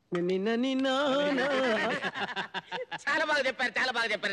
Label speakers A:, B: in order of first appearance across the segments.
A: చాలా బాగా చెప్పారు, చాలా బాగా చెప్పారు.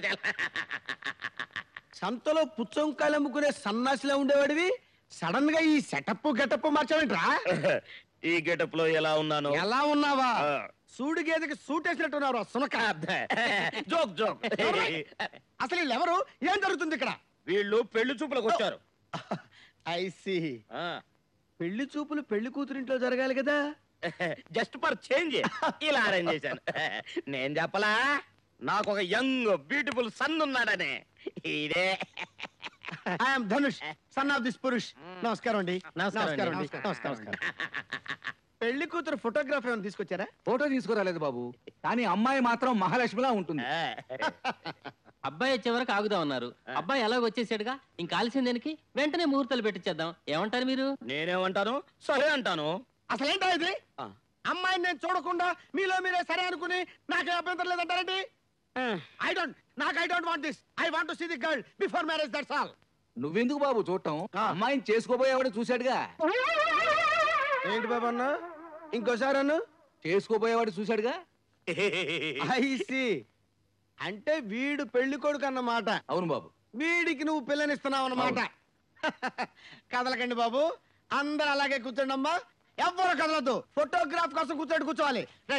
B: సంతలో పుచ్చంకాయలు అమ్ముకునే సన్నాసిలో ఉండేవాడివి సడన్ గా ఈ సెటప్ గెటప్ మార్చావేంట్రా?
A: ఈ గెటప్ లో ఎలా ఉన్నాను?
B: ఎలా ఉన్నావా? సూడి గేదెకి సూట్ వేసినట్టున్నారు. సునక
A: జోక్ జోక్.
B: అసలు వీళ్ళెవరు? ఏం జరుగుతుంది ఇక్కడ?
A: వీళ్ళు పెళ్లి చూపులకు వచ్చారు.
B: ఐసి పెళ్లి చూపులు పెళ్లి కూతురింట్లో జరగాలి కదా.
A: జస్ట్ ఫర్ చేంజ్ ఇలా అరేంజ్ చేశాను. నేను చెప్పలా నాకు ఒక యంగ్ బ్యూటిఫుల్ సన్ ఉన్నాడని. ఇదే
B: I'm Dhanush, son of this పురుష్. నమస్కారం అండి. నమస్కారం అండి. నమస్కారం. పెళ్లి కూతురు ఫోటోగ్రాఫ్ ఏమైనా తీసుకొచ్చారా?
C: ఫోటో తీసుకురాలేదు బాబు, కానీ అమ్మాయి మాత్రం మహాలక్ష్మిలా ఉంటుంది.
D: అబ్బాయి వచ్చే వరకు ఆగుదామన్నారు. అబ్బాయి ఎలాగ వచ్చేసాడుగా, ఇంకా ఆలస్యం దేనికి? వెంటనే ముహూర్తాలు పెట్టించేద్దాం. ఏమంటారు మీరు?
A: నేనేమంటాను? సరే అంటాను.
B: అసలేంటో ఇది? అమ్మాయిని నేను చూడకుండా మీలో మీరే సరే అనుకుని నాకే అభ్యంతరం లేదంటారండి? I don't want this. I want to see the girl before marriage, that's all.
C: నువ్వెందుకు బాబు చూడటం? అమ్మాయిని చేసుకోబోయేవాడు చూశాడుగా.
B: ఏంటి బాబు అన్న? ఇంకోసారి అన్న.
C: చేసుకోబోయేవాడు చూశాడుగా.
B: ఐసి అంటే వీడు పెళ్లి కొడుకు అన్నమాట.
C: అవును బాబు.
B: వీడికి నువ్వు పిల్లనిస్తున్నావు అన్నమాట. కదలకండి బాబు, అందరు అలాగే కూర్చోండి అమ్మా. ఎవ్వరు కదలద్దు. ఫోటోగ్రాఫ్ కోసం కూర్చోవాలి.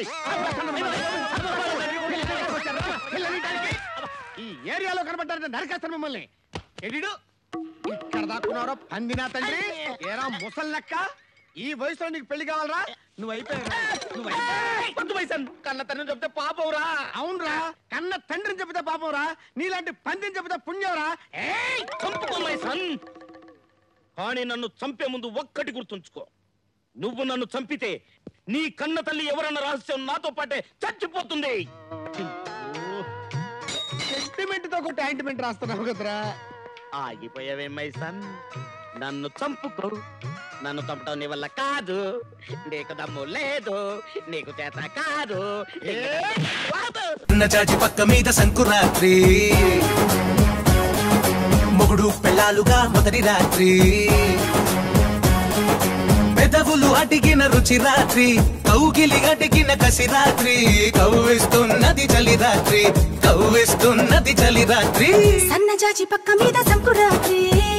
B: ఈ ఏరియాలో కనబడ్డారంటే నరికేస్తాను మిమ్మల్ని. ఎడిడు ఇక్కడ దాక్కున్నారో పందినా తండ్రి. ఏరా ముసలి లెక్క, ఈ వయసులో నీకు పెళ్లి కావాలరా? నువ్వు అయిపోయావు.
A: కన్న తండ్రిని చెప్తే పాపంరా.
B: అవునరా, కన్న తండ్రిని చెప్తే పాపంరా. నీలాంటి పందిని చెప్తే పుణ్యంరా.
A: కానీ నన్ను చంపే ముందు ఒక్కటి గుర్తుంచుకో. నువ్వు నన్ను చంపితే నీ కన్న తల్లి ఎవరన్న రహస్యం నాతో పాటే చచ్చిపోతుంది.
B: సెంటిమెంట్ తో కొట్టి ఆయింట్మెంట్ రాస్తున్నావు కదరా.
A: ఆగిపోయావే మై సన్. నన్ను చంపుకో. నన్ను చంపడం నీ వల్ల కాదు. నీకు దమ్ము లేదు, నీకు చేత కాదు.
E: చాచి పక్క మీద సంకురాత్రి, మొగుడు పెళ్ళాలుగా మొదటి రాత్రి, పెదవులు అడిగిన రుచి రాత్రి, కౌగిలి అడిగిన కసి రాత్రి, కవ్విస్తున్నది చలి రాత్రి, కవ్విస్తున్నది చలి రాత్రి.
F: సన్నజాజి పక్క మీద సంకురాత్రి.